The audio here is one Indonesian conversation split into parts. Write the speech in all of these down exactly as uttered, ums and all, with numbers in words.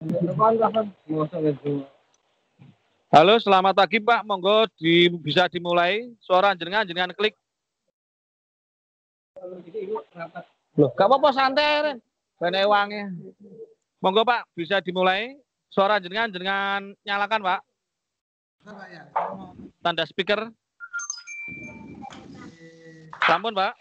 Halo, selamat pagi Pak. Monggo di, bisa dimulai. Suara jenengan jenengan klik. Loh, gak apa-apa santai, Ren. Bane wangi. Monggo Pak, bisa dimulai. Suara jenengan jenengan nyalakan Pak. Tanda speaker. Sampun Pak.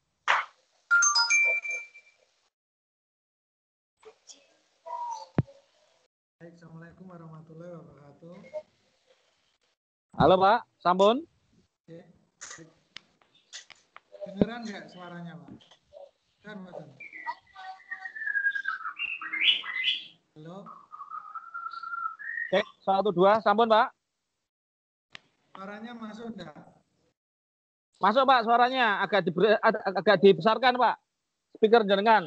Assalamualaikum warahmatullahi wabarakatuh. Halo Pak, sampun. Oke. Dengeran nggak suaranya Pak? Kan Pak? Halo. Cek satu dua, sampun Pak. Suaranya masuk enggak? Masuk Pak suaranya, agak di, agak dibesarkan Pak. Speaker jenengan.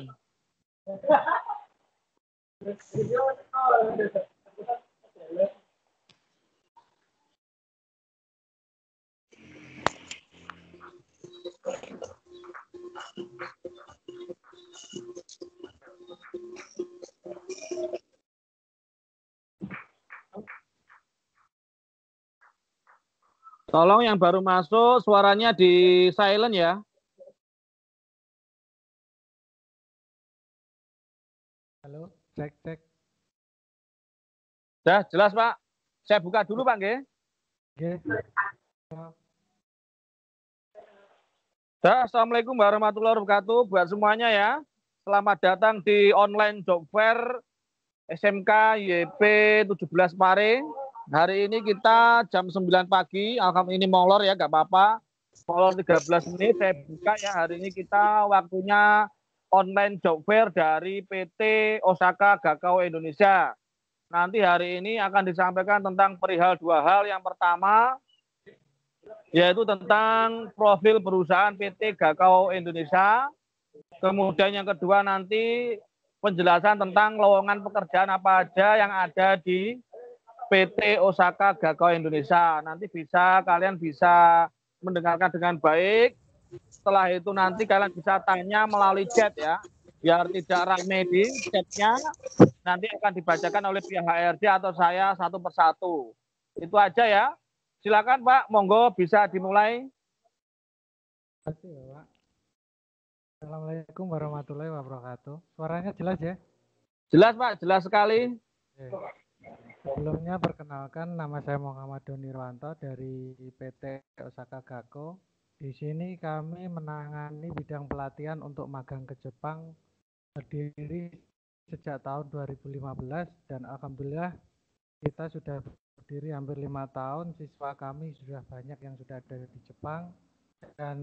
Tolong yang baru masuk suaranya di silent ya. Halo, cek cek. Sudah jelas Pak. Saya buka dulu Pak nggih. Oke. Dah, Assalamualaikum warahmatullahi wabarakatuh buat semuanya ya. Selamat datang di online job fair S M K Y P tujuh belas Pare. Hari ini kita jam sembilan pagi, alhamdulillah ini molor ya, gak apa-apa. Molor tiga belas menit saya buka ya. Hari ini kita waktunya online job fair dari P T Osaka Gakao Indonesia. Nanti hari ini akan disampaikan tentang perihal dua hal. Yang pertama yaitu tentang profil perusahaan P T Gakao Indonesia. Kemudian yang kedua nanti penjelasan tentang lowongan pekerjaan apa aja yang ada di P T Osaka Gakao Indonesia. Nanti bisa kalian bisa mendengarkan dengan baik. Setelah itu nanti kalian bisa tanya melalui chat ya. Biar tidak rame di chatnya. Nanti akan dibacakan oleh pihak H R D atau saya satu persatu. Itu aja ya. Silakan Pak, monggo bisa dimulai. Terima kasih ya Pak. Assalamualaikum warahmatullahi wabarakatuh. Suaranya jelas ya? Jelas Pak, jelas sekali. Oke. Sebelumnya perkenalkan, nama saya Muhammad Doni Irwanto dari P T Osaka Gakko. Di sini kami menangani bidang pelatihan untuk magang ke Jepang berdiri sejak tahun dua ribu lima belas dan alhamdulillah kita sudah berdiri hampir lima tahun. Siswa kami sudah banyak yang sudah ada di Jepang dan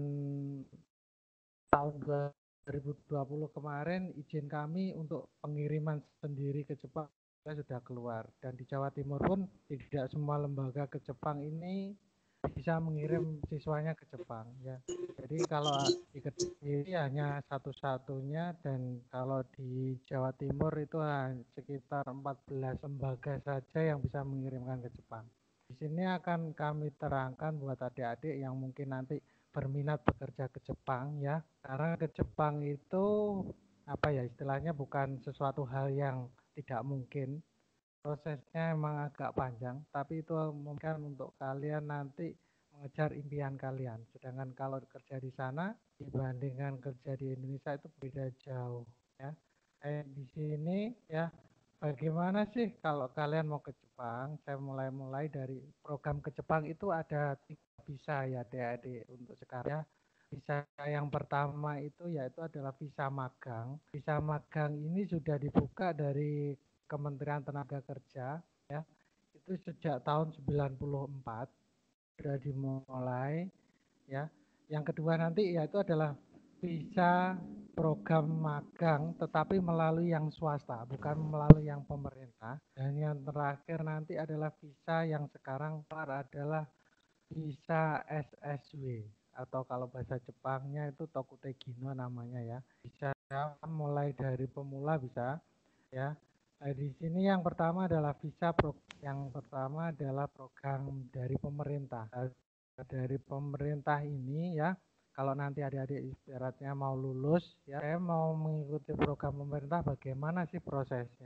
tahun dua ribu dua puluh kemarin izin kami untuk pengiriman sendiri ke Jepang sudah keluar, dan di Jawa Timur pun tidak semua lembaga ke Jepang ini bisa mengirim siswanya ke Jepang ya. Jadi kalau di Kediri hanya satu-satunya, dan kalau di Jawa Timur itu hanya sekitar empat belas lembaga saja yang bisa mengirimkan ke Jepang. Di sini akan kami terangkan buat adik-adik yang mungkin nanti berminat bekerja ke Jepang ya. Karena ke Jepang itu apa ya istilahnya, bukan sesuatu hal yang tidak mungkin. Prosesnya emang agak panjang, tapi itu mungkin untuk kalian nanti mengejar impian kalian. Sedangkan kalau kerja di sana dibandingkan kerja di Indonesia itu beda jauh ya. Eh di sini ya, bagaimana sih kalau kalian mau ke Jepang? Saya mulai-mulai dari program ke Jepang itu ada tiga visa ya adik-adik untuk sekarang ya. Visa yang pertama itu yaitu adalah visa magang. Visa magang ini sudah dibuka dari Kementerian Tenaga Kerja ya. Itu sejak tahun sembilan puluh empat sudah dimulai ya. Yang kedua nanti yaitu adalah visa program magang tetapi melalui yang swasta, bukan melalui yang pemerintah. Dan yang terakhir nanti adalah visa yang sekarang adalah visa S S W, atau kalau bahasa Jepangnya itu Tokutegino namanya ya. Bisa mulai dari pemula bisa ya. Nah, di sini yang pertama adalah visa pro, yang pertama adalah program dari pemerintah. Nah, dari pemerintah ini ya, kalau nanti adik-adik ibaratnya mau lulus ya, saya mau mengikuti program pemerintah, bagaimana sih prosesnya?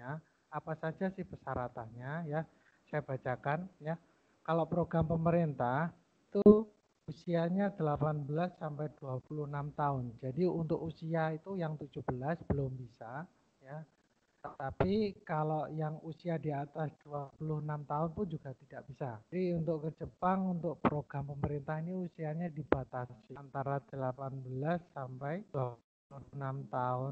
apa saja sih persyaratannya ya? Saya bacakan ya. Kalau program pemerintah itu usianya delapan belas sampai dua puluh enam tahun. Jadi untuk usia itu yang tujuh belas belum bisa ya. Tapi kalau yang usia di atas dua puluh enam tahun pun juga tidak bisa. Jadi untuk ke Jepang, untuk program pemerintah ini usianya dibatasi antara delapan belas sampai dua puluh enam tahun.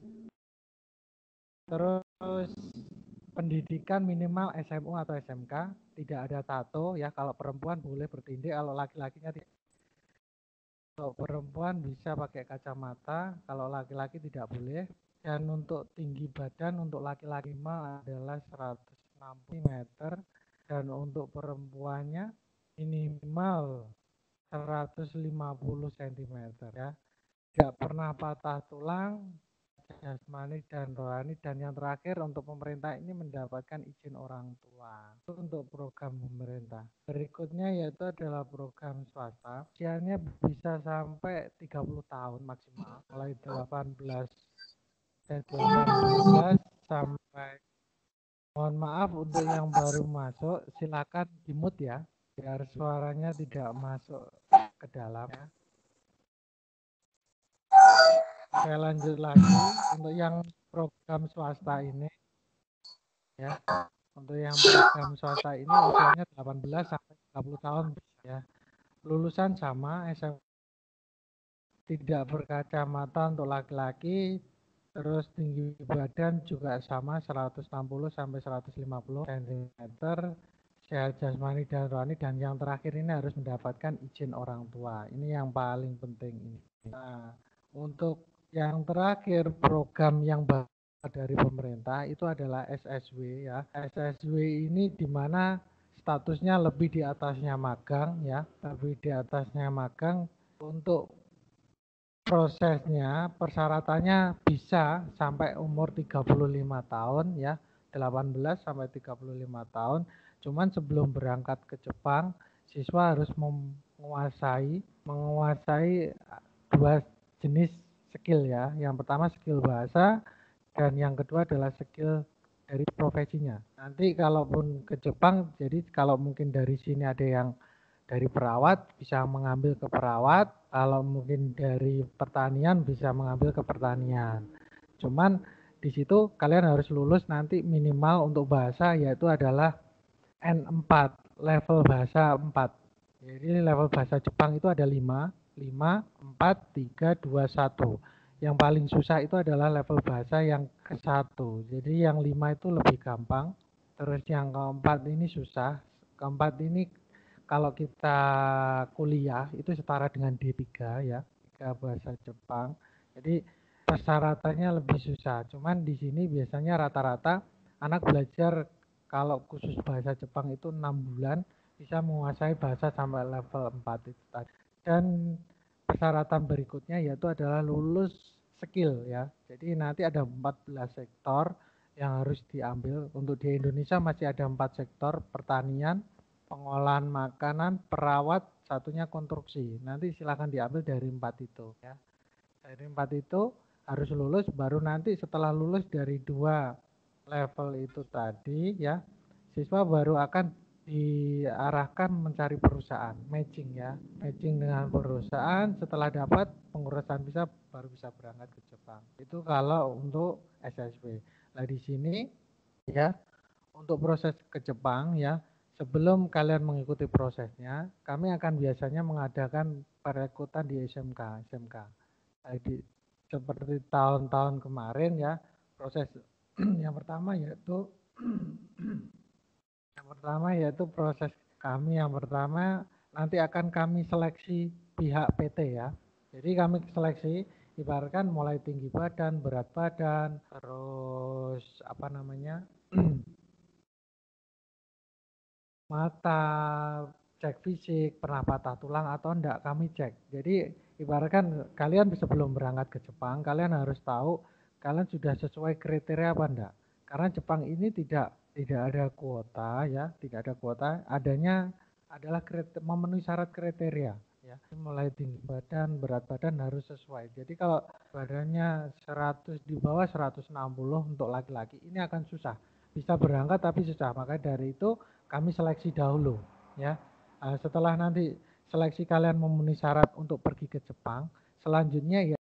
Terus pendidikan minimal S M U atau S M K, tidak ada tato ya. Kalau perempuan boleh bertindih, kalau laki-lakinya tidak. Kalau perempuan bisa pakai kacamata, kalau laki-laki tidak boleh. Dan untuk tinggi badan untuk laki-laki minimal adalah seratus enam puluh meter dan untuk perempuannya minimal seratus lima puluh sentimeter ya. Tidak pernah patah tulang, jasmani dan rohani, dan yang terakhir untuk pemerintah ini mendapatkan izin orang tua. Itu untuk program pemerintah. Berikutnya yaitu adalah program swasta. Usianya bisa sampai tiga puluh tahun maksimal, mulai delapan belas dan delapan belas sampai, mohon maaf untuk yang baru masuk silakan di-mute ya biar suaranya tidak masuk ke dalam ya. Saya lanjut lagi untuk yang program swasta ini ya. Untuk yang program swasta ini usianya delapan belas sampai tiga puluh tahun ya. Lulusan sama S M K, tidak berkacamata untuk laki-laki, terus tinggi badan juga sama seratus enam puluh sampai seratus lima puluh sentimeter, sehat jasmani dan rohani, dan yang terakhir ini harus mendapatkan izin orang tua. Ini yang paling penting ini. Nah, untuk yang terakhir program yang baru dari pemerintah itu adalah S S W ya. S S W ini di mana statusnya lebih di atasnya magang ya, lebih di atasnya magang. Untuk prosesnya, persyaratannya bisa sampai umur tiga puluh lima tahun ya, delapan belas sampai tiga puluh lima tahun. Cuman sebelum berangkat ke Jepang, siswa harus menguasai menguasai dua jenis skill ya. Yang pertama skill bahasa dan yang kedua adalah skill dari profesinya. Nanti kalaupun ke Jepang, jadi kalau mungkin dari sini ada yang dari perawat bisa mengambil ke perawat, kalau mungkin dari pertanian bisa mengambil ke pertanian. Cuman di situ kalian harus lulus nanti minimal untuk bahasa yaitu adalah N empat, level bahasa empat. Jadi level bahasa Jepang itu ada lima, lima, empat, tiga, dua, satu. Yang paling susah itu adalah level bahasa yang ke satu. Jadi yang lima itu lebih gampang. Terus yang keempat ini susah. Keempat ini kalau kita kuliah itu setara dengan D tiga ya, tiga bahasa Jepang. Jadi persyaratannya lebih susah. Cuman di sini biasanya rata-rata anak belajar kalau khusus bahasa Jepang itu enam bulan bisa menguasai bahasa sampai level empat itu tadi. Dan persyaratan berikutnya yaitu adalah lulus skill ya. Jadi nanti ada empat belas sektor yang harus diambil. Untuk di Indonesia masih ada empat sektor: pertanian, pengolahan makanan, perawat, satunya konstruksi. Nanti silakan diambil dari empat itu ya. Dari empat itu harus lulus, baru nanti setelah lulus dari dua level itu tadi ya, siswa baru akan diarahkan mencari perusahaan, matching ya, matching dengan perusahaan. Setelah dapat pengurusan visa baru bisa berangkat ke Jepang. Itu kalau untuk S S W. Nah di sini ya, untuk proses ke Jepang ya, sebelum kalian mengikuti prosesnya, kami akan biasanya mengadakan perekrutan di S M K, S M K. Jadi seperti tahun-tahun kemarin ya, proses yang pertama yaitu yang pertama yaitu proses kami yang pertama nanti akan kami seleksi pihak P T ya. Jadi kami seleksi ibaratkan mulai tinggi badan, berat badan, terus apa namanya mata, cek fisik, pernah patah tulang atau enggak kami cek. Jadi ibaratkan kalian sebelum berangkat ke Jepang, kalian harus tahu kalian sudah sesuai kriteria apa enggak. Karena Jepang ini tidak tidak ada kuota ya, tidak ada kuota, adanya adalah kriteria, memenuhi syarat kriteria ya. Mulai tinggi badan, berat badan harus sesuai. Jadi kalau badannya seratus di bawah seratus enam puluh untuk laki-laki ini akan susah. bisa berangkat tapi susah. Maka dari itu kami seleksi dahulu ya. Uh, setelah nanti seleksi kalian memenuhi syarat untuk pergi ke Jepang, selanjutnya ya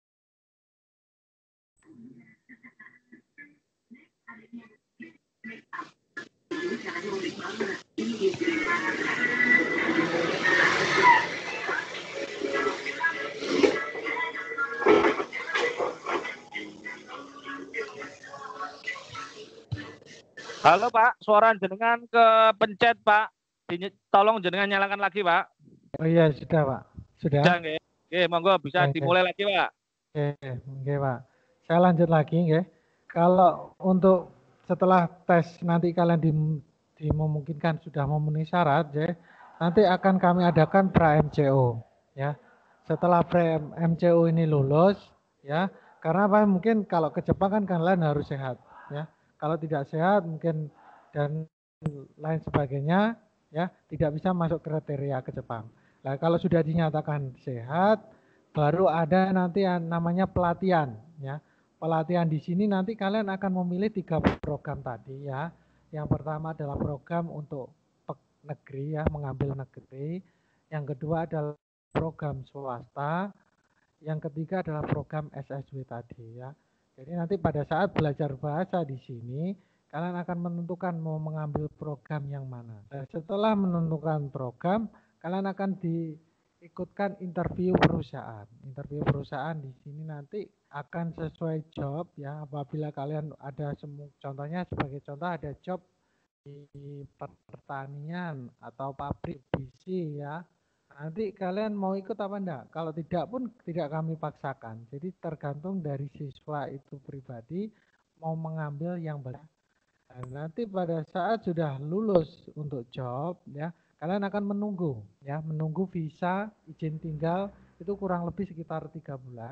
Halo Pak, suara jenengan ke pencet Pak. Tolong jenengan nyalakan lagi Pak. Oh iya sudah Pak, sudah. Sudah nggih. Oke, monggo bisa Oke, dimulai lagi Pak. oke, oke Pak. Saya lanjut lagi ya. Kalau untuk setelah tes nanti kalian dim, dimungkinkan sudah memenuhi syarat ya, nanti akan kami adakan pra M C O ya. Setelah pra M C O ini lulus ya, karena apa? Mungkin kalau ke Jepang kan kalian harus sehat ya. Kalau tidak sehat mungkin dan lain sebagainya ya tidak bisa masuk kriteria ke Jepang. Nah, kalau sudah dinyatakan sehat, baru ada nanti yang namanya pelatihan ya. Pelatihan di sini nanti kalian akan memilih tiga program tadi ya. Yang pertama adalah program untuk negeri ya, mengambil negeri. Yang kedua adalah program swasta. Yang ketiga adalah program S S W tadi ya. Jadi nanti pada saat belajar bahasa di sini, kalian akan menentukan mau mengambil program yang mana. Nah, setelah menentukan program, kalian akan diikutkan interview perusahaan. Interview perusahaan di sini nanti akan sesuai job ya. Apabila kalian ada semua, contohnya sebagai contoh ada job di pertanian atau pabrik bisi ya. Nanti kalian mau ikut apa enggak? Kalau tidak pun tidak kami paksakan. Jadi tergantung dari siswa itu pribadi mau mengambil yang benar. Dan nanti pada saat sudah lulus untuk job ya, kalian akan menunggu ya, menunggu visa izin tinggal itu kurang lebih sekitar tiga bulan.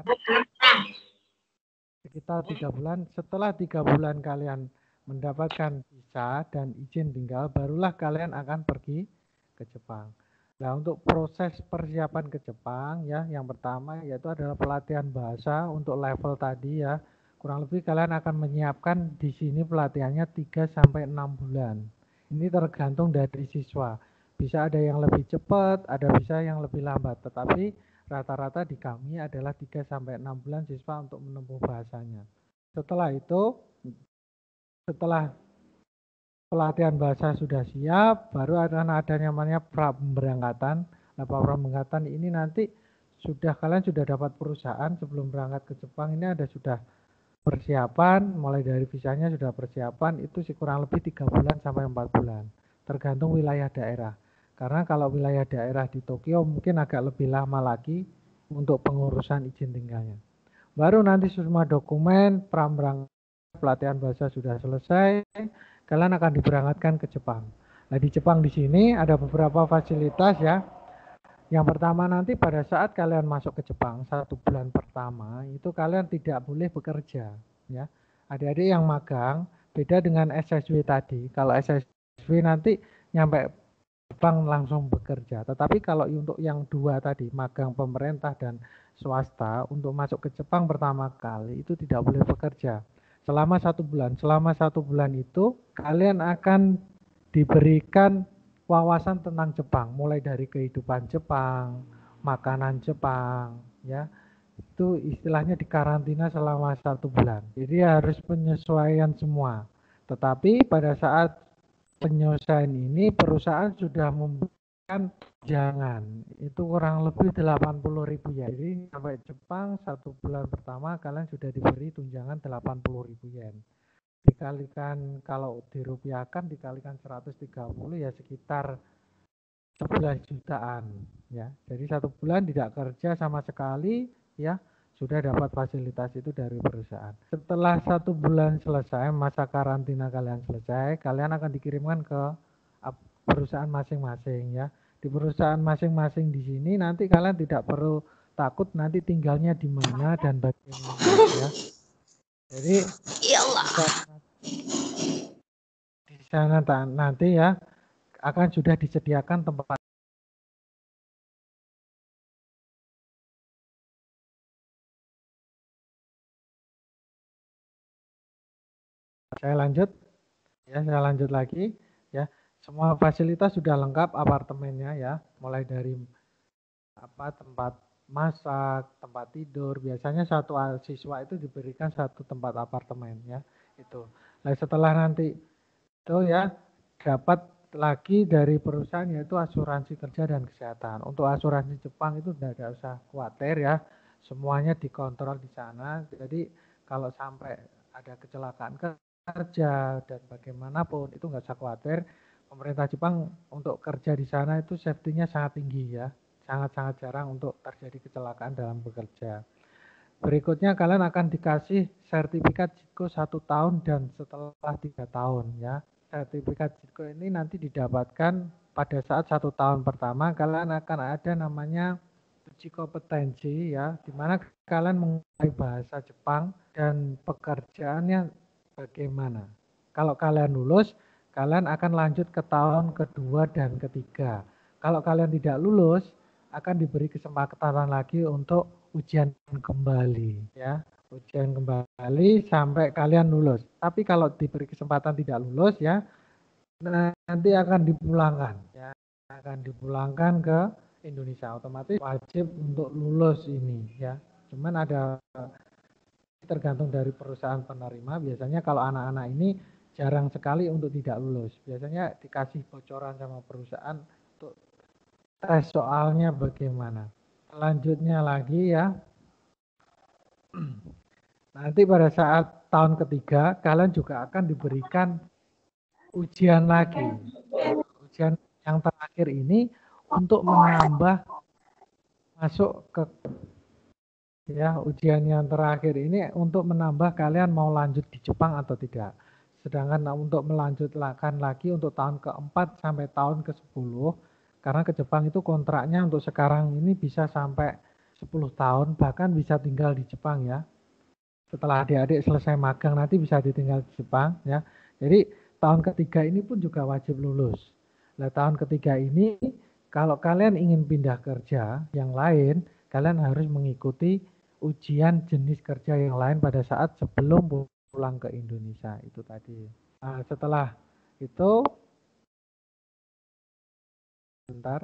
Sekitar tiga bulan. Setelah tiga bulan kalian mendapatkan visa dan izin tinggal, barulah kalian akan pergi ke Jepang. Nah, untuk proses persiapan ke Jepang ya, yang pertama yaitu adalah pelatihan bahasa untuk level tadi ya. Kurang lebih kalian akan menyiapkan di sini pelatihannya tiga sampai enam bulan. Ini tergantung dari siswa. Bisa ada yang lebih cepat, ada bisa yang lebih lambat, tetapi rata-rata di kami adalah tiga sampai enam bulan siswa untuk menempuh bahasanya. Setelah itu, setelah pelatihan bahasa sudah siap, baru akan ada namanya pra pemberangkatan. Nah, pra pemberangkatan ini nanti sudah kalian sudah dapat perusahaan sebelum berangkat ke Jepang, ini ada sudah persiapan, mulai dari visanya sudah persiapan, itu sih kurang lebih tiga bulan sampai empat bulan, tergantung wilayah daerah. Karena kalau wilayah daerah di Tokyo mungkin agak lebih lama lagi untuk pengurusan izin tinggalnya. Baru nanti semua dokumen, pra pelatihan bahasa sudah selesai, kalian akan diberangkatkan ke Jepang. Nah, di Jepang di sini ada beberapa fasilitas ya. Yang pertama nanti pada saat kalian masuk ke Jepang satu bulan pertama itu kalian tidak boleh bekerja ya. Adik-adik yang magang beda dengan S S W tadi. Kalau S S W nanti nyampe Jepang langsung bekerja. Tetapi kalau untuk yang dua tadi magang pemerintah dan swasta untuk masuk ke Jepang pertama kali itu tidak boleh bekerja. Selama satu bulan, selama satu bulan itu kalian akan diberikan wawasan tentang Jepang, mulai dari kehidupan Jepang, makanan Jepang, ya itu istilahnya dikarantina selama satu bulan. Jadi harus penyesuaian semua. Tetapi pada saat penyesuaian ini perusahaan sudah memberikan jangan itu kurang lebih delapan puluh ribu yen. Jadi sampai Jepang satu bulan pertama kalian sudah diberi tunjangan delapan puluh ribu yen. Dikalikan kalau dirupiahkan dikalikan seratus tiga puluh ya sekitar sebelas jutaan ya. Jadi satu bulan tidak kerja sama sekali ya sudah dapat fasilitas itu dari perusahaan. Setelah satu bulan selesai masa karantina kalian selesai, kalian akan dikirimkan ke perusahaan masing-masing ya. Di perusahaan masing-masing di sini nanti kalian tidak perlu takut nanti tinggalnya di mana dan bagaimana ya. Jadi di sana nanti ya akan sudah disediakan tempat. Saya lanjut. Ya, saya lanjut lagi ya. Semua fasilitas sudah lengkap apartemennya ya, mulai dari apa tempat masak, tempat tidur. Biasanya satu siswa itu diberikan satu tempat apartemen ya. Itu. Nah, setelah nanti itu ya dapat lagi dari perusahaan yaitu asuransi kerja dan kesehatan. Untuk asuransi Jepang itu tidak ada usah khawatir ya. Semuanya dikontrol di sana. Jadi kalau sampai ada kecelakaan kerja dan bagaimanapun itu nggak usah khawatir. Pemerintah Jepang untuk kerja di sana itu safety-nya sangat tinggi ya. Sangat-sangat jarang untuk terjadi kecelakaan dalam bekerja. Berikutnya kalian akan dikasih sertifikat Jiko satu tahun dan setelah tiga tahun ya. Sertifikat Jiko ini nanti didapatkan pada saat satu tahun pertama kalian akan ada namanya uji kompetensi ya, di mana kalian menguasai bahasa Jepang dan pekerjaannya bagaimana. Kalau kalian lulus, kalian akan lanjut ke tahun kedua dan ketiga. Kalau kalian tidak lulus, akan diberi kesempatan lagi untuk ujian kembali ya. Ujian kembali sampai kalian lulus. Tapi kalau diberi kesempatan tidak lulus ya, nanti akan dipulangkan ya. Akan dipulangkan ke Indonesia, otomatis wajib untuk lulus ini ya. Cuman ada tergantung dari perusahaan penerima. Biasanya kalau anak-anak ini jarang sekali untuk tidak lulus. Biasanya dikasih bocoran sama perusahaan untuk tes soalnya bagaimana. Selanjutnya lagi ya. Nanti pada saat tahun ketiga kalian juga akan diberikan ujian lagi. Ujian yang terakhir ini untuk menambah masuk ke ya, ujian yang terakhir ini untuk menambah kalian mau lanjut di Jepang atau tidak. Sedangkan untuk melanjutkan lagi untuk tahun keempat sampai tahun ke sepuluh, karena ke Jepang itu kontraknya untuk sekarang ini bisa sampai sepuluh tahun, bahkan bisa tinggal di Jepang ya. Setelah adik-adik selesai magang nanti bisa ditinggal di Jepang ya. Jadi tahun ketiga ini pun juga wajib lulus. Nah, tahun ketiga ini kalau kalian ingin pindah kerja yang lain, kalian harus mengikuti ujian jenis kerja yang lain pada saat sebelum pulang ke Indonesia itu tadi. Nah, setelah itu bentar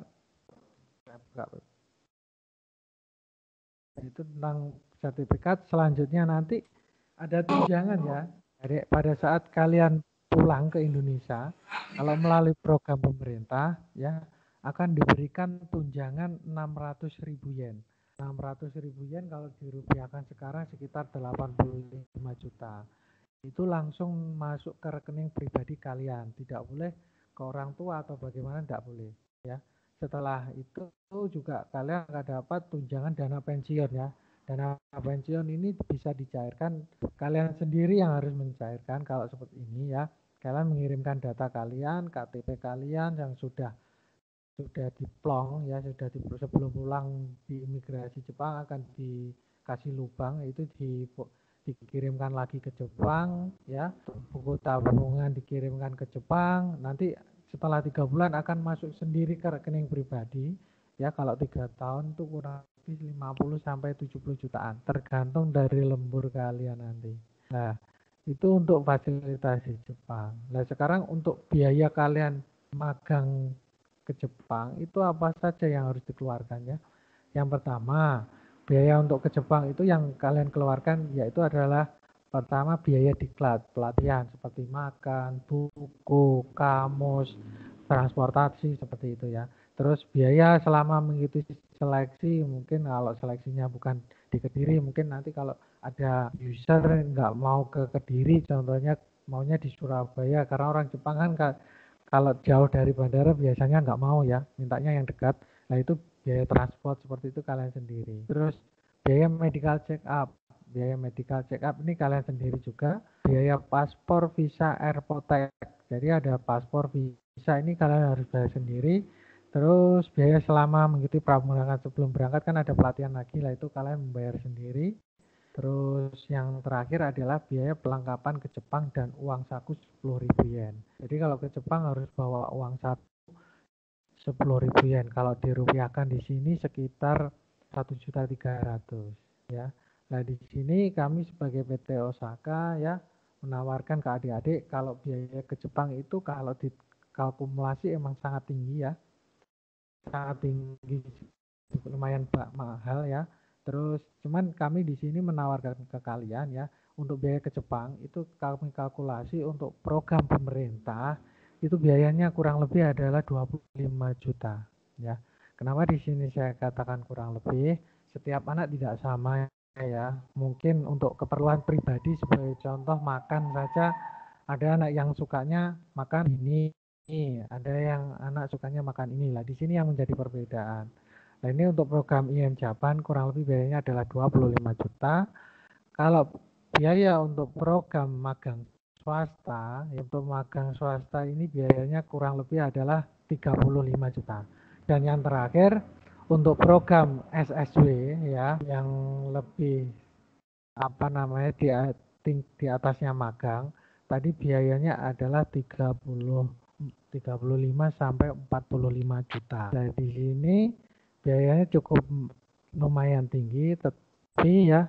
itu tentang sertifikat. Selanjutnya nanti ada tunjangan ya. Jadi pada saat kalian pulang ke Indonesia, kalau melalui program pemerintah ya akan diberikan tunjangan enam ratus ribu yen. enam ratus ribu yen kalau dirupiahkan sekarang sekitar delapan puluh lima juta. Itu langsung masuk ke rekening pribadi kalian. Tidak boleh ke orang tua atau bagaimana, tidak boleh ya. Setelah itu juga kalian akan dapat tunjangan dana pensiun ya. Dana pensiun ini bisa dicairkan, kalian sendiri yang harus mencairkan kalau seperti ini ya. Kalian mengirimkan data kalian, K T P kalian yang sudah sudah diplong ya, sudah di, sebelum pulang di imigrasi Jepang akan dikasih lubang, itu di dikirimkan lagi ke Jepang ya, buku tabungan dikirimkan ke Jepang, nanti setelah tiga bulan akan masuk sendiri ke rekening pribadi ya. Kalau tiga tahun itu kurang lebih lima puluh sampai tujuh puluh jutaan tergantung dari lembur kalian nanti. Nah itu untuk fasilitas di Jepang. Nah sekarang untuk biaya kalian magang ke Jepang itu apa saja yang harus dikeluarkan ya. Yang pertama, biaya untuk ke Jepang itu yang kalian keluarkan yaitu adalah pertama biaya diklat, pelatihan seperti makan, buku, kamus, transportasi seperti itu ya. Terus biaya selama mengikuti seleksi, mungkin kalau seleksinya bukan di Kediri, mungkin nanti kalau ada user nggak mau ke Kediri, contohnya maunya di Surabaya, karena orang Jepang kan kalau jauh dari bandara biasanya nggak mau ya, mintanya yang dekat. Nah itu biaya transport seperti itu kalian sendiri. Terus biaya medical check up, biaya medical check up ini kalian sendiri juga. Biaya paspor, visa, airport, jadi ada paspor, visa ini kalian harus bayar sendiri. Terus biaya selama mengikuti pramuka sebelum berangkat kan ada pelatihan lagi, lah itu kalian membayar sendiri. Terus yang terakhir adalah biaya pelengkapan ke Jepang dan uang saku sepuluh ribu yen. Jadi kalau ke Jepang harus bawa uang saku sepuluh ribu yen. Kalau dirupiahkan di sini sekitar satu juta tiga ratus ya. Nah di sini kami sebagai P T Osaka ya menawarkan ke adik-adik kalau biaya ke Jepang itu kalau dikalkulasi emang sangat tinggi ya, sangat tinggi, lumayan mahal ya. Terus cuman kami di sini menawarkan ke kalian ya, untuk biaya ke Jepang itu kami kalkulasi untuk program pemerintah itu biayanya kurang lebih adalah dua puluh lima juta ya. Kenapa di sini saya katakan kurang lebih? Setiap anak tidak sama ya. Mungkin untuk keperluan pribadi sebagai contoh makan saja ada anak yang sukanya makan ini, ada yang anak sukanya makan inilah. Di sini yang menjadi perbedaan. Nah, ini untuk program I M Japan kurang lebih biayanya adalah dua puluh lima juta. Kalau biaya untuk program magang swasta, untuk magang swasta ini biayanya kurang lebih adalah tiga puluh lima juta. Dan yang terakhir untuk program S S W ya, yang lebih apa namanya di, di atasnya magang, tadi biayanya adalah tiga puluh, tiga puluh lima sampai empat puluh lima juta. Nah, di sini biayanya cukup lumayan tinggi, tapi ya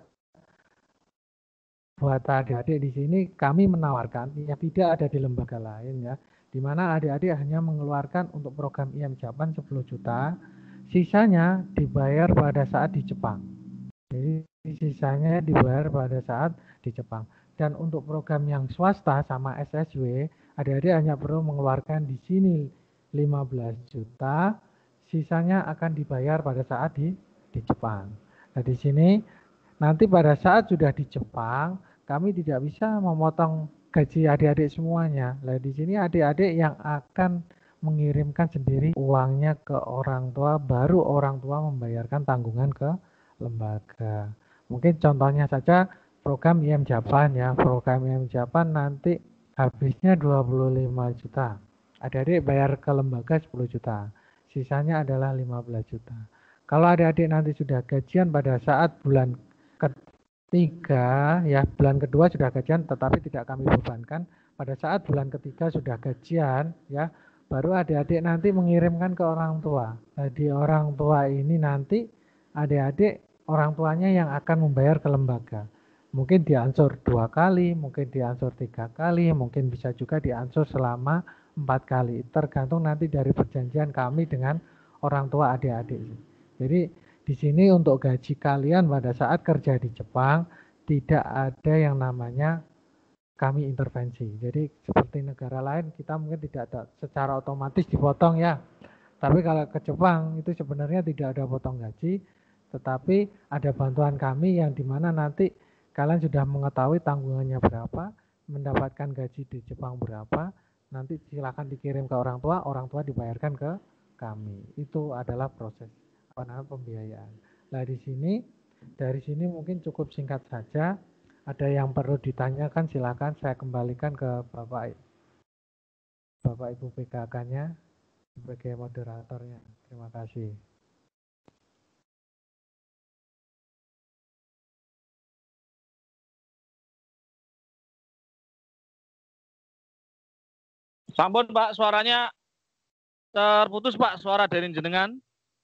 buat adik-adik di sini kami menawarkan yang tidak ada di lembaga lain ya, di mana adik-adik hanya mengeluarkan untuk program I M Japan sepuluh juta, sisanya dibayar pada saat di Jepang. Jadi sisanya dibayar pada saat di Jepang. Dan untuk program yang swasta sama S S W, adik-adik hanya perlu mengeluarkan di sini lima belas juta, sisanya akan dibayar pada saat di di Jepang. Nah, di sini nanti pada saat sudah di Jepang, kami tidak bisa memotong gaji adik-adik semuanya. Nah, di sini adik-adik yang akan mengirimkan sendiri uangnya ke orang tua, baru orang tua membayarkan tanggungan ke lembaga. Mungkin contohnya saja program I M Japan ya. Program I M Japan nanti habisnya dua puluh lima juta. Adik-adik bayar ke lembaga sepuluh juta. Sisanya adalah lima belas juta. Kalau adik-adik nanti sudah gajian pada saat bulan ketiga ya, bulan kedua sudah gajian tetapi tidak kami bebankan, pada saat bulan ketiga sudah gajian ya, baru adik-adik nanti mengirimkan ke orang tua. Jadi orang tua ini nanti adik-adik orang tuanya yang akan membayar ke lembaga. Mungkin diansur dua kali, mungkin diansur tiga kali, mungkin bisa juga diansur selama empat kali, tergantung nanti dari perjanjian kami dengan orang tua adik-adik. Jadi di sini untuk gaji kalian pada saat kerja di Jepang tidak ada yang namanya kami intervensi. Jadi seperti negara lain kita mungkin tidak ada secara otomatis dipotong ya. Tapi kalau ke Jepang itu sebenarnya tidak ada potong gaji, tetapi ada bantuan kami yang dimana nanti kalian sudah mengetahui tanggungannya berapa, mendapatkan gaji di Jepang berapa, nanti silakan dikirim ke orang tua, orang tua dibayarkan ke kami. Itu adalah proses apa namanya pembiayaan. Nah, di sini dari sini mungkin cukup singkat saja. Ada yang perlu ditanyakan silakan saya kembalikan ke Bapak Bapak Ibu P K K-nya sebagai moderatornya. Terima kasih. Sampun Pak, suaranya terputus Pak, suara dari jenengan.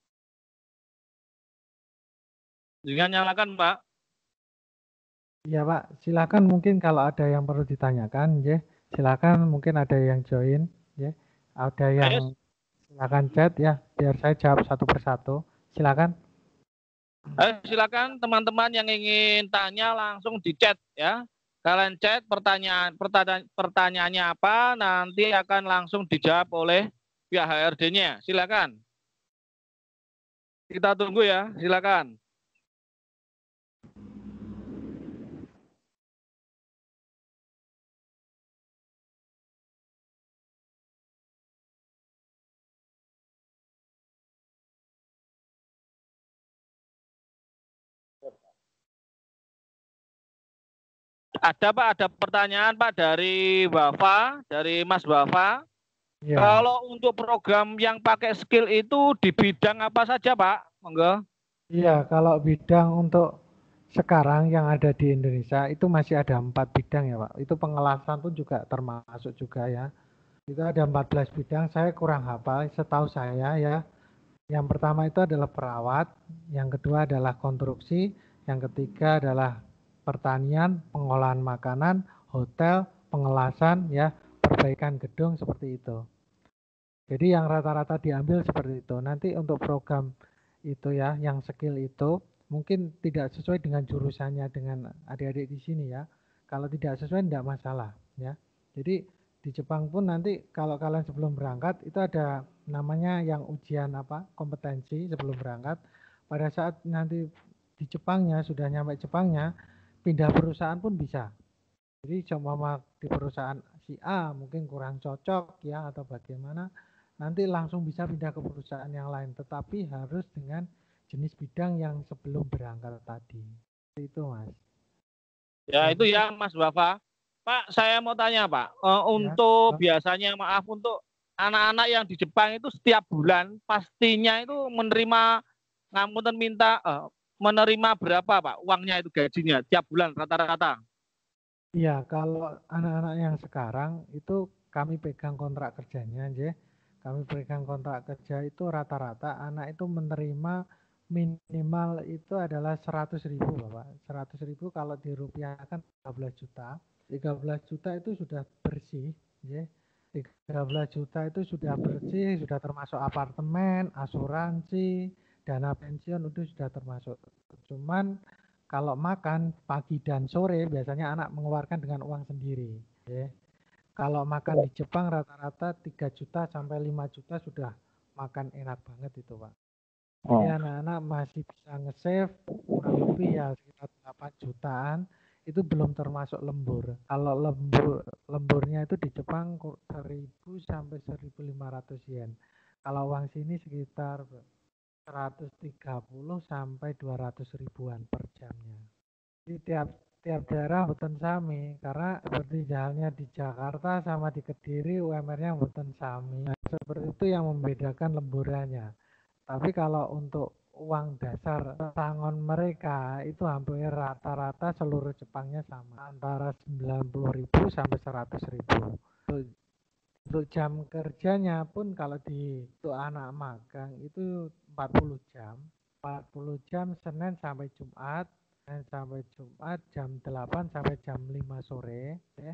Jangan nyalakan Pak. Iya Pak, silakan mungkin kalau ada yang perlu ditanyakan, ya. Silakan mungkin ada yang join, ya. Ada yang Ayo. Silakan chat ya, biar saya jawab satu persatu. Silakan. Ayo silakan teman-teman yang ingin tanya langsung di chat ya. Kalian chat pertanyaan, pertanyaan pertanyaannya apa, nanti akan langsung dijawab oleh pihak H R D-nya. Silakan. Kita tunggu ya, silakan. Ada Pak, ada pertanyaan Pak dari Wafa, dari Mas Wafa. Ya. Kalau untuk program yang pakai skill itu di bidang apa saja Pak? Monggo. Iya, kalau bidang untuk sekarang yang ada di Indonesia itu masih ada empat bidang ya Pak. Itu pengelasan pun juga termasuk juga ya. Itu ada empat belas bidang, saya kurang hafal, setahu saya ya. Yang pertama itu adalah perawat, yang kedua adalah konstruksi, yang ketiga adalah pertanian, pengolahan makanan, hotel, pengelasan, ya, perbaikan gedung seperti itu. Jadi yang rata-rata diambil seperti itu. Nanti untuk program itu ya, yang skill itu mungkin tidak sesuai dengan jurusannya dengan adik-adik di sini ya. Kalau tidak sesuai tidak masalah ya. Jadi di Jepang pun nanti kalau kalian sebelum berangkat itu ada namanya yang ujian apa kompetensi sebelum berangkat. Pada saat nanti di Jepangnya sudah nyampe Jepangnya pindah perusahaan pun bisa. Jadi cuma di perusahaan si A mungkin kurang cocok ya atau bagaimana nanti langsung bisa pindah ke perusahaan yang lain, tetapi harus dengan jenis bidang yang sebelum berangkat tadi. Itu Mas. Ya, Ya, itu mungkin ya Mas Wafa. Pak, saya mau tanya Pak, uh, ya. untuk Oh, biasanya maaf untuk anak-anak yang di Jepang itu setiap bulan pastinya itu menerima ngapunten minta uh, menerima berapa Pak uangnya itu gajinya tiap bulan rata-rata? Iya, kalau anak-anak yang sekarang itu kami pegang kontrak kerjanya aja. Kami pegang kontrak kerja itu rata-rata anak itu menerima minimal itu adalah seratus ribu Bapak. seratus ribu kalau dirupiahkan tiga belas juta. tiga belas juta itu sudah bersih, ya. tiga belas juta itu sudah bersih, sudah termasuk apartemen, asuransi, dana pensiun itu sudah termasuk. Cuman kalau makan pagi dan sore biasanya anak mengeluarkan dengan uang sendiri, ya. Kalau makan di Jepang rata-rata tiga juta sampai lima juta sudah makan enak banget itu, Pak. Jadi Oh. anak-anak masih bisa nge-save kurang lebih ya sekitar delapan jutaan. Itu belum termasuk lembur. Kalau lembur lemburnya itu di Jepang seribu sampai seribu lima ratus yen. Kalau uang sini sekitar seratus tiga puluh sampai dua ratus ribuan per jamnya. Di tiap tiap daerah mboten sami karena seperti halnya di Jakarta sama di Kediri U M R-nya mboten sami. Nah, seperti itu yang membedakan lemburannya. Tapi kalau untuk uang dasar pesangon mereka itu hampir rata-rata seluruh Jepangnya sama antara sembilan puluh ribu sampai seratus ribu. Untuk, untuk jam kerjanya pun kalau di untuk anak magang itu empat puluh jam. empat puluh jam Senin sampai Jumat. Senin sampai Jumat jam delapan sampai jam lima sore ya.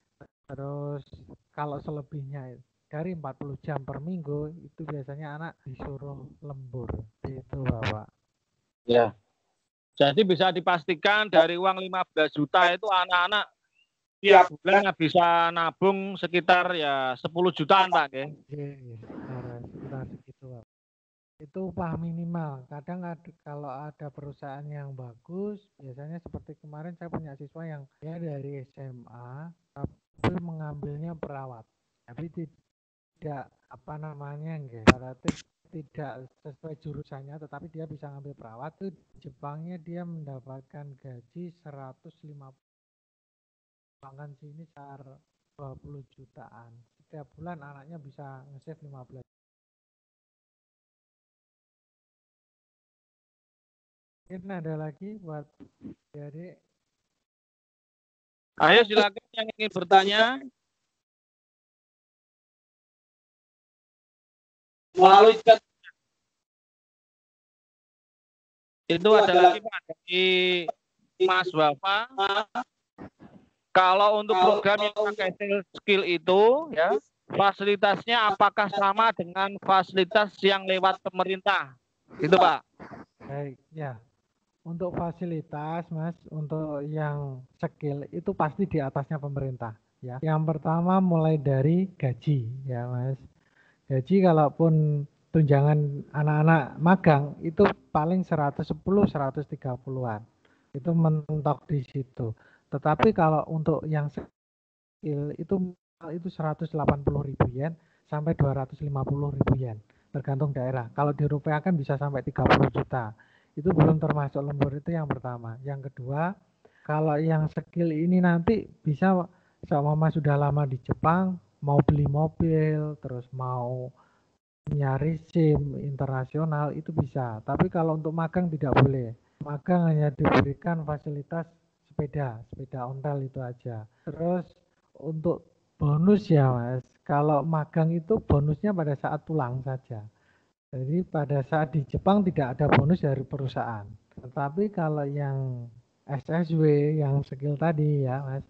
Terus kalau selebihnya dari empat puluh jam per minggu itu biasanya anak disuruh lembur itu Bapak. Ya. Jadi bisa dipastikan dari uang lima belas juta itu anak-anak tiap bulan bisa nabung sekitar ya sepuluh jutaan Pak ya. Iya, iya, sekitar, sekitar segitu Bapak. Itu upah minimal. Kadang ada, kalau ada perusahaan yang bagus, biasanya seperti kemarin saya punya siswa yang ya dari S M A tapi mengambilnya perawat. Tapi tidak apa namanya enggak, relatif tidak sesuai jurusannya, tetapi dia bisa ngambil perawat tuh Jepangnya dia mendapatkan gaji seratus lima puluh, bahkan sini sekitar dua puluh jutaan. Setiap bulan anaknya bisa nge-save lima belas. Mungkin ada lagi buat adik. Ayo silakan yang ingin bertanya. Melalui chat. Itu ada lagi Pak dari Mas Wafa. Kalau untuk program yang pakai skill itu ya, fasilitasnya apakah sama dengan fasilitas yang lewat pemerintah? Gitu Pak. Baik, ya. Untuk fasilitas, Mas, untuk yang skill itu pasti di atasnya pemerintah, ya. Yang pertama mulai dari gaji, ya, Mas. Gaji kalaupun tunjangan anak-anak magang itu paling seratus sepuluh, seratus tiga puluhan. Itu mentok di situ. Tetapi kalau untuk yang skill itu itu seratus delapan puluh ribu yen sampai dua ratus lima puluh ribu yen, tergantung daerah. Kalau dirupiahkan bisa sampai tiga puluh juta. Itu belum termasuk lembur, itu yang pertama. Yang kedua, kalau yang skill ini nanti bisa sama sudah lama di Jepang, mau beli mobil, terus mau nyari SIM internasional itu bisa. Tapi kalau untuk magang tidak boleh. Magang hanya diberikan fasilitas sepeda, sepeda ontel itu aja. Terus untuk bonus ya Mas, kalau magang itu bonusnya pada saat pulang saja. Jadi pada saat di Jepang tidak ada bonus dari perusahaan. Tetapi kalau yang S S W yang skill tadi ya Mas,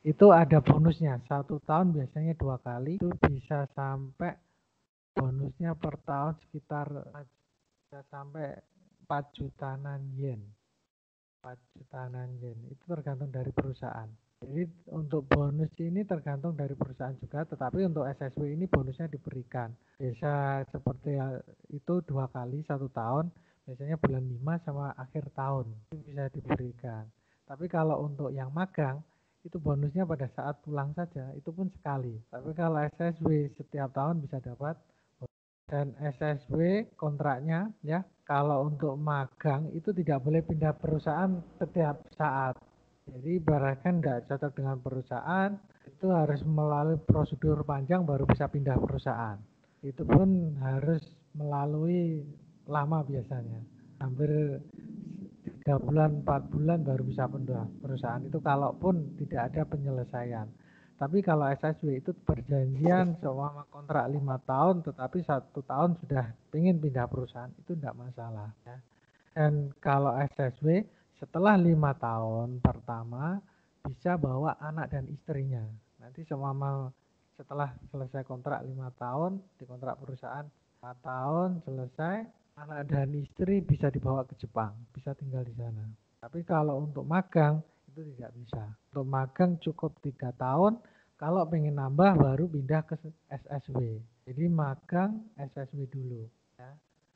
itu ada bonusnya. Satu tahun biasanya dua kali, itu bisa sampai bonusnya per tahun sekitar bisa sampai empat jutaan yen. empat jutaan yen. Itu tergantung dari perusahaan. Jadi untuk bonus ini tergantung dari perusahaan juga, tetapi untuk S S W ini bonusnya diberikan. Bisa seperti itu dua kali satu tahun, biasanya bulan lima sama akhir tahun itu bisa diberikan. Tapi kalau untuk yang magang, itu bonusnya pada saat pulang saja, itu pun sekali. Tapi kalau S S W setiap tahun bisa dapat. Dan S S W kontraknya ya, kalau untuk magang itu tidak boleh pindah perusahaan setiap saat. Jadi ibaratkan nggak cocok dengan perusahaan, itu harus melalui prosedur panjang baru bisa pindah perusahaan. Itu pun harus melalui lama biasanya, hampir tiga bulan, empat bulan baru bisa pindah perusahaan. Itu kalaupun tidak ada penyelesaian. Tapi kalau S S W itu perjanjian selama kontrak lima tahun, tetapi satu tahun sudah ingin pindah perusahaan, itu tidak masalah. Ya. Dan kalau S S W setelah lima tahun pertama bisa bawa anak dan istrinya. Nanti selama setelah selesai kontrak lima tahun di kontrak perusahaan empat tahun selesai, anak dan istri bisa dibawa ke Jepang, bisa tinggal di sana. Tapi kalau untuk magang itu tidak bisa. Untuk magang cukup tiga tahun. Kalau pengen nambah baru pindah ke S S W. Jadi magang S S W dulu. Ya.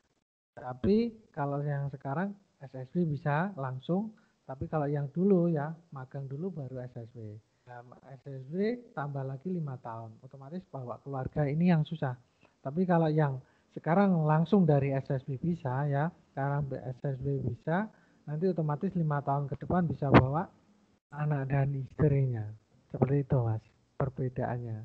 Tapi kalau yang sekarang S S W bisa langsung, tapi kalau yang dulu ya magang dulu baru S S W. Nah, S S W tambah lagi lima tahun, otomatis bawa keluarga ini yang susah. Tapi kalau yang sekarang langsung dari S S W bisa ya, sekarang S S W bisa, nanti otomatis lima tahun ke depan bisa bawa anak dan istrinya. Seperti itu mas, perbedaannya.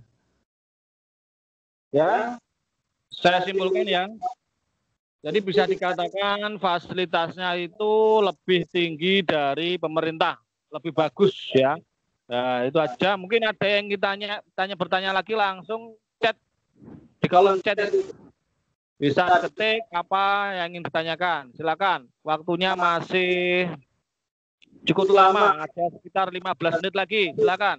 Ya, saya simpulkan ya. Jadi bisa dikatakan fasilitasnya itu lebih tinggi dari pemerintah, lebih bagus ya. Nah, itu aja. Mungkin ada yang kita tanya, tanya bertanya lagi langsung chat di kolom chat itu. Bisa ketik apa yang ingin ditanyakan. Silakan. Waktunya masih cukup lama, ada sekitar lima belas menit lagi. Silakan.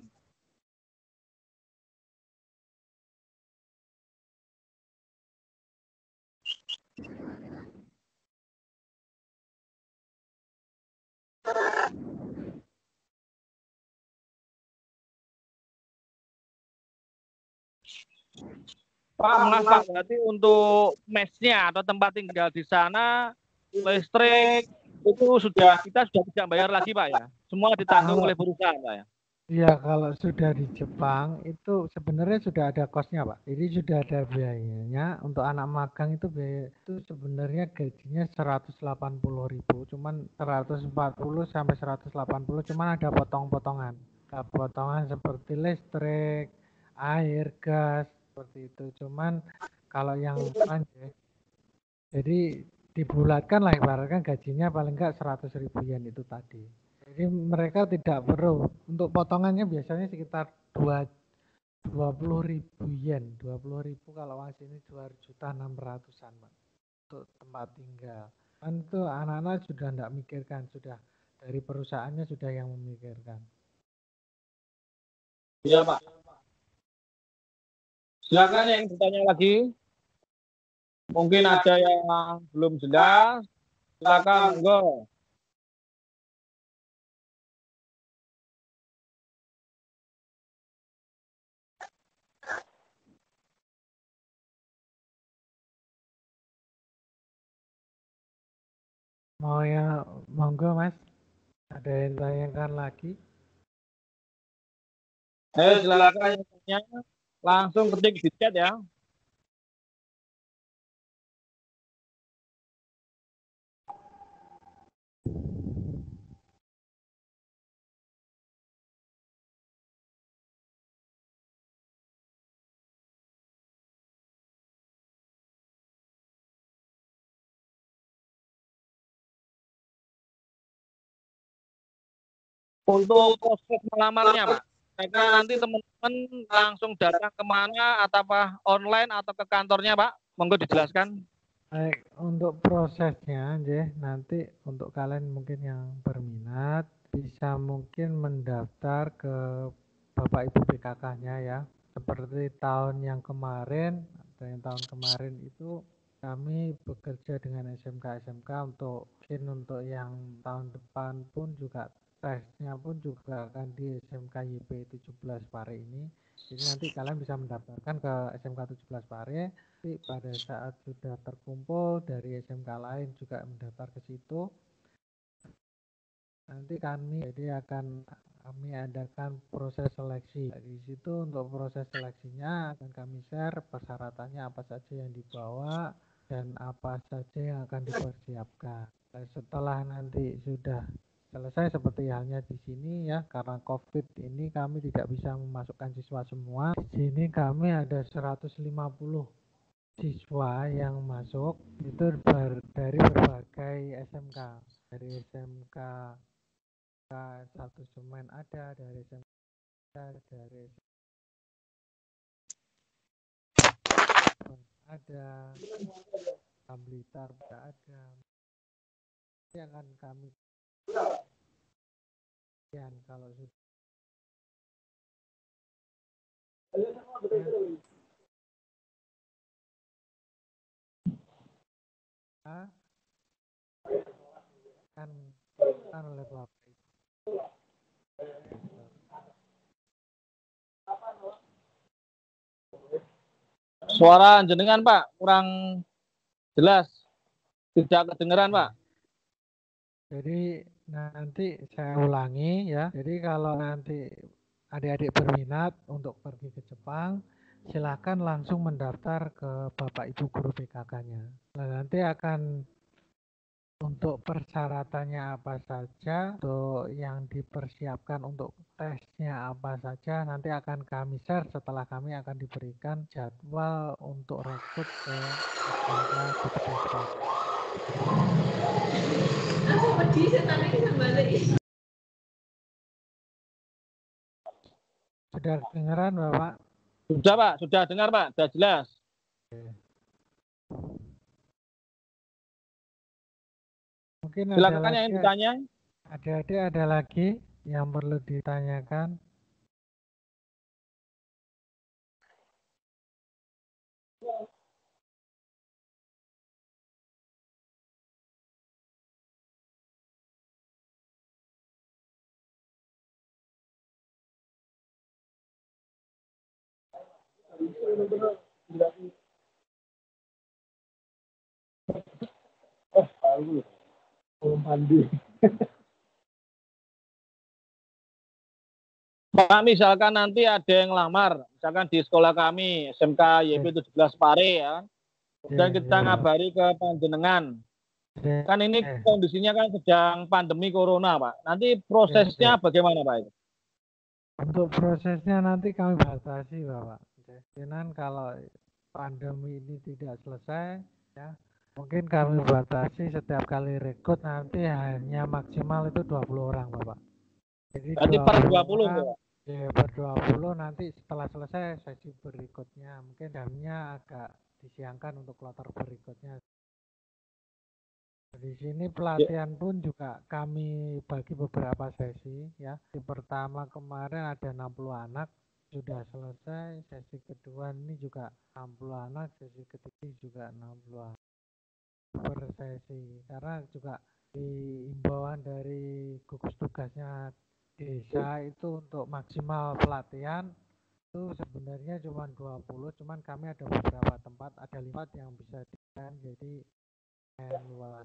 Pak, maaf Pak, berarti untuk mesnya atau tempat tinggal di sana, listrik itu sudah kita sudah tidak bayar lagi Pak ya? Semua ditanggung oleh perusahaan Pak ya? Iya, kalau sudah di Jepang itu sebenarnya sudah ada kosnya Pak. Jadi sudah ada biayanya. Untuk anak magang itu biaya itu sebenarnya gajinya seratus delapan puluh ribu, cuman seratus empat puluh sampai seratus delapan puluh, cuman ada potong-potongan. Ada potongan seperti listrik, air, gas, seperti itu. Cuman kalau yang lanjut, jadi dibulatkan lah ibaratkan gajinya paling enggak seratus ribu yen itu tadi. Jadi mereka tidak perlu, untuk potongannya biasanya sekitar dua puluh ribu yen, dua puluh ribu kalau mas ini dua juta enam ratusan Pak, untuk tempat tinggal. Kan itu anak-anak sudah tidak mikirkan, sudah dari perusahaannya sudah yang memikirkan. Iya Pak. Silakan yang bertanya lagi. Mungkin ada yang belum jelas. Silakan, monggo. Mau ya, monggo mas. Ada yang tanyakan lagi? Eh, silakan yang tanya. Langsung ketik di chat ya. Untuk proses melamarnya, Pak. Karena nanti teman-teman langsung datang kemana, atau apa online atau ke kantornya, Pak? Monggo dijelaskan. Baik, untuk prosesnya, Jeh, nanti untuk kalian mungkin yang berminat bisa mungkin mendaftar ke Bapak Ibu P K K-nya ya. Seperti tahun yang kemarin, dan tahun kemarin itu kami bekerja dengan S M K S M K untuk mungkin untuk yang tahun depan pun juga tesnya pun juga akan di S M K Y P tujuh belas Pare ini. Jadi nanti kalian bisa mendaftarkan ke S M K tujuh belas Pare. Tapi pada saat sudah terkumpul dari S M K lain juga mendaftar ke situ, nanti kami jadi akan kami adakan proses seleksi. Di situ untuk proses seleksinya akan kami share persyaratannya apa saja yang dibawa dan apa saja yang akan dipersiapkan. Dan setelah nanti sudah selesai seperti halnya di sini ya, karena COVID ini kami tidak bisa memasukkan siswa semua. Di sini kami ada seratus lima puluh siswa yang masuk itu ber, dari berbagai S M K, dari S M K satu Semen ada, dari S M K dari ada, Blitar ada. Ini akan kami yang kalau sudah kan kan oleh Bapak Ibu. Suara jenengan Pak kurang jelas, tidak kedengeran Pak. Jadi nanti saya ulangi ya. Jadi kalau nanti adik-adik berminat untuk pergi ke Jepang, silakan langsung mendaftar ke Bapak Ibu guru P K K-nya. Nah, nanti akan untuk persyaratannya apa saja, untuk yang dipersiapkan untuk tesnya apa saja, nanti akan kami share setelah kami akan diberikan jadwal untuk rekrut ke S M K tujuh belas Pare. Sudah dengaran Bapak? Sudah Pak, sudah dengar Pak, sudah jelas. Mungkin silakan ada yang lagi, ditanya. Adik-adik ada lagi yang perlu ditanyakan? Oh, tahu. Belum mandi. Pak, misalkan nanti ada yang lamar, misalkan di sekolah kami S M K Y P tujuh belas Pare ya, dan kita ngabari ke panjenengan. Kan ini kondisinya kan sedang pandemi corona Pak. Nanti prosesnya bagaimana Pak? Untuk prosesnya nanti kami batasi Bapak. Jadi kalau pandemi ini tidak selesai ya, mungkin kami batasi setiap kali rekrut nanti hanya maksimal itu dua puluh orang Bapak. Jadi berarti per dua puluh orang, ya, per dua puluh nanti setelah selesai sesi berikutnya mungkin jamnya agak disiangkan untuk kloter berikutnya. Di sini pelatihan pun juga kami bagi beberapa sesi ya. Di pertama kemarin ada enam puluh anak sudah selesai, sesi kedua ini juga enam puluh anak, sesi ketiga juga enam puluh anak per sesi. Karena juga di imbauan dari gugus tugasnya desa itu untuk maksimal pelatihan itu sebenarnya cuma dua puluh, cuman kami ada beberapa tempat, ada lima yang bisa dikan jadi luas.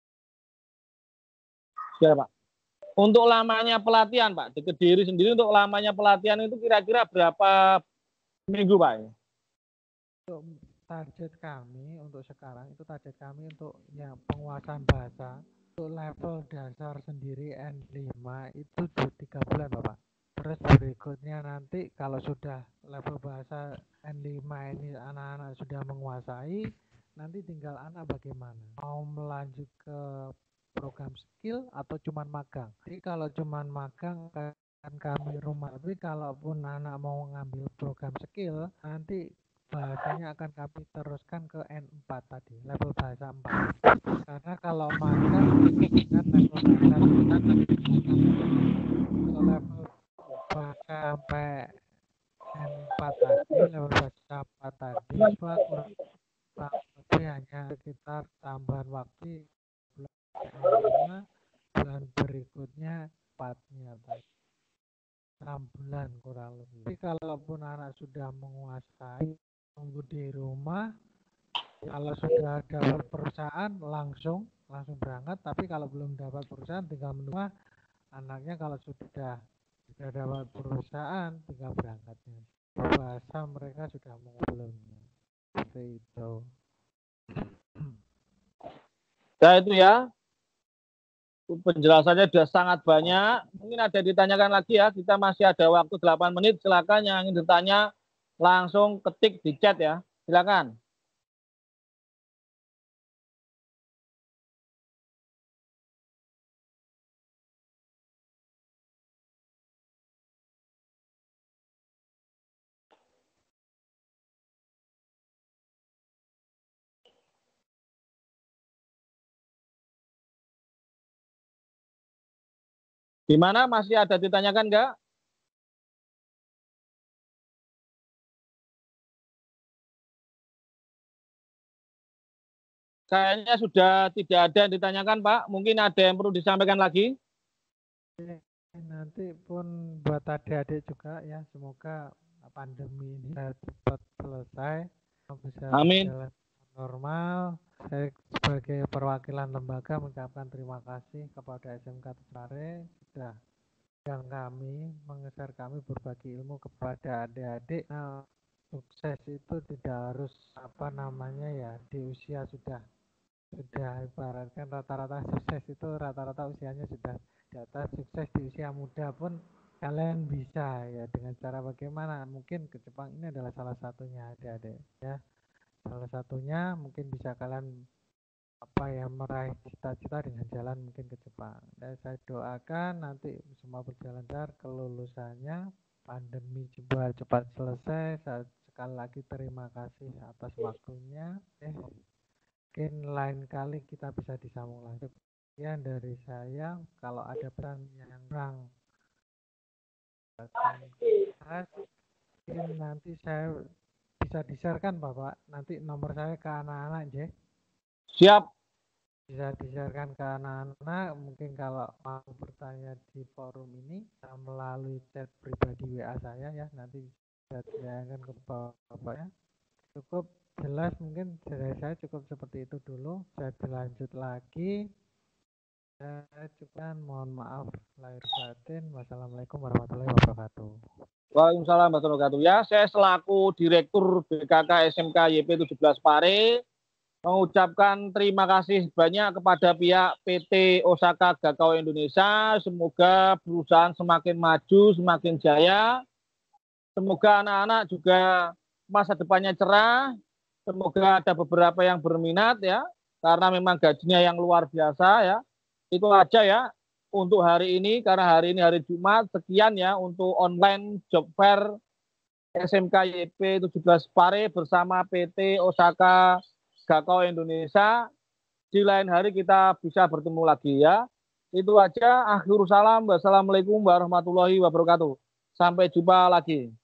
Ya Pak. Untuk lamanya pelatihan Pak, di Kediri sendiri untuk lamanya pelatihan itu kira-kira berapa minggu Pak? Untuk target kami untuk sekarang itu target kami untuk yang penguasaan bahasa untuk level dasar sendiri N lima itu tiga bulan Bapak. Terus berikutnya nanti kalau sudah level bahasa N lima ini anak-anak sudah menguasai, nanti tinggal anak bagaimana mau melanjut ke program skill atau cuman magang. Jadi kalau cuman magang kan kami rumah, tapi kalaupun anak mau ngambil program skill nanti bahasanya akan kami teruskan ke N empat tadi, level bahasa empat. Karena kalau magang dengan level bahasa empat, kalau level sampai N empat tadi, level baca empat tadi, siswa kurang lebih hanya sekitar tambahan waktu bulan lima, bulan berikutnya empatnya tadi. enam bulan kurang lebih. Tapi kalaupun anak sudah menguasai, tunggu di rumah, kalau sudah dapat perusahaan langsung langsung berangkat. Tapi kalau belum dapat perusahaan tinggal menunggu anaknya. Kalau sudah sudah dapat perusahaan tinggal berangkatnya. Bahasa mereka sudah mengumpulnya seperti itu. Ya itu ya, penjelasannya sudah sangat banyak. Mungkin ada ditanyakan lagi ya, kita masih ada waktu delapan menit. Silakan yang ingin ditanya langsung ketik di chat ya, silakan. Gimana, masih ada ditanyakan enggak? Kayaknya sudah tidak ada yang ditanyakan, Pak. Mungkin ada yang perlu disampaikan lagi. Nanti pun buat adik-adik juga ya, semoga pandemi ini cepat selesai, bisa Amin. berjalan normal. Saya sebagai perwakilan lembaga mengucapkan terima kasih kepada S M K Tepare sudah yang kami mengejar kami berbagi ilmu kepada adik-adik. Nah, sukses itu tidak harus apa namanya ya di usia sudah sudah ibaratkan rata-rata sukses itu rata-rata usianya sudah di atas. Sukses di usia muda pun kalian bisa ya, dengan cara bagaimana, mungkin ke Jepang ini adalah salah satunya adik-adik ya, salah satunya mungkin bisa kalian apa ya meraih cita-cita dengan jalan mungkin ke Jepang. Dan saya doakan nanti semua berjalan lancar, kelulusannya, pandemi cepat cepat selesai. Saya sekali lagi terima kasih atas waktunya. Eh, mungkin lain kali kita bisa disambung lagi. Sekian dari saya. Kalau ada pesan yang kurang mungkin nanti saya bisa di-share-kan Bapak, nanti nomor saya ke anak-anak ya. Siap. Bisa di-share-kan ke anak-anak. Mungkin kalau mau bertanya di forum ini melalui chat pribadi W A saya ya, nanti bisa ditanyakan ke Bapaknya. Cukup jelas mungkin dari saya cukup seperti itu dulu. Saya berlanjut lagi. Saya cukupkan, mohon maaf lahir batin. Wassalamualaikum warahmatullahi wabarakatuh. Waalaikumsalam warahmatullahi wabarakatuh. Ya, saya selaku Direktur B K K S M K Y P tujuh belas Pare mengucapkan terima kasih banyak kepada pihak P T Osaka Gakao Indonesia. Semoga perusahaan semakin maju, semakin jaya. Semoga anak-anak juga masa depannya cerah. Semoga ada beberapa yang berminat ya, karena memang gajinya yang luar biasa ya. Itu aja ya untuk hari ini, karena hari ini hari Jumat. Sekian ya untuk online job fair S M K Y P tujuh belas Pare bersama P T Osaka Gakao Indonesia. Di lain hari kita bisa bertemu lagi ya. Itu aja. Akhirul salam. Wassalamualaikum warahmatullahi wabarakatuh. Sampai jumpa lagi.